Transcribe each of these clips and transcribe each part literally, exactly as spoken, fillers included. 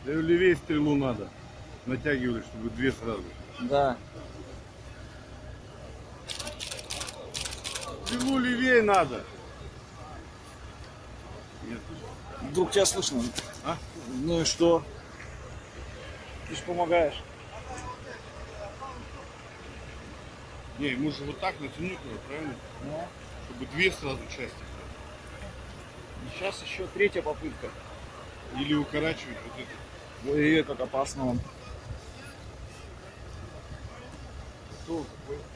Да и левее стрелу надо. Натягивали, чтобы две сразу. Да. Стрелу левее надо. Нет. Вдруг тебя слышно. А? Ну и что? Ты же помогаешь. Не, ему же вот так натянуть надо, правильно? Ну. Чтобы две сразу части. Сейчас еще третья попытка. Или укорачивать вот это. Ой, как опасно он. Кто?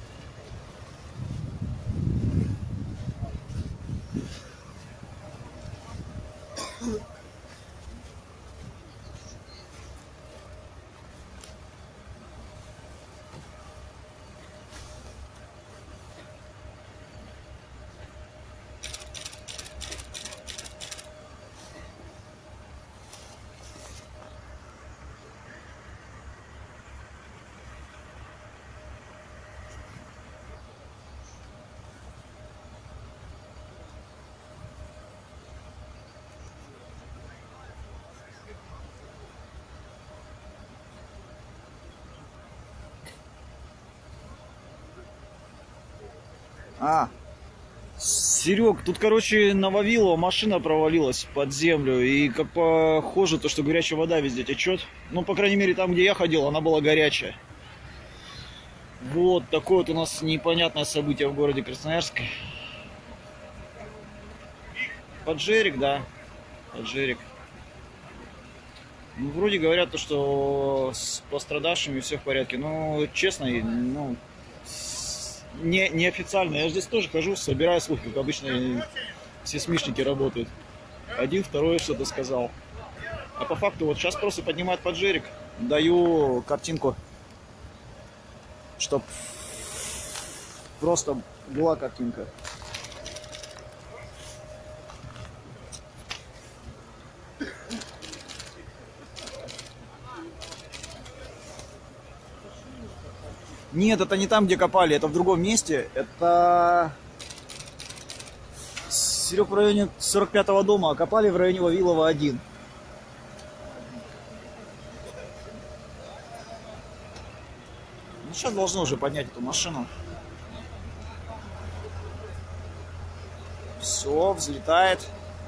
А, Серег, тут, короче, на Вавилова машина провалилась под землю. И как похоже, то, что горячая вода везде течет. Ну, по крайней мере, там, где я ходил, она была горячая. Вот такое вот у нас непонятное событие в городе Красноярске. Поджерик, да. Поджерик. Ну, вроде говорят, то, что с пострадавшими все в порядке. Но, честно, ну, не, неофициально. Я здесь тоже хожу, собираю слухи, как обычно все смешники работают. Один, второй что-то сказал. А по факту вот сейчас просто поднимают поджерик. Даю картинку, чтоб просто была картинка. Нет, это не там, где копали, это в другом месте. Это, Серег, в районе сорок пятого дома, а копали в районе Вавилова один. Ну, сейчас должны уже поднять эту машину. Все, взлетает.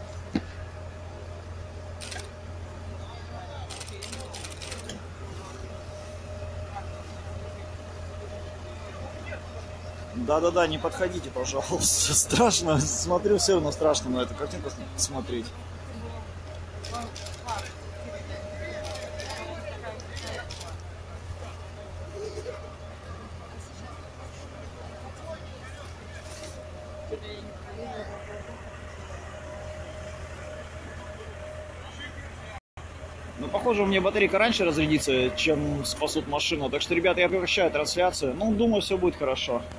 Да-да-да, не подходите, пожалуйста. Страшно. Смотрю, все равно страшно на эту картинку смотреть. Ну, похоже, у меня батарейка раньше разрядится, чем спасут машину. Так что, ребята, я прекращаю трансляцию. Ну, думаю, все будет хорошо.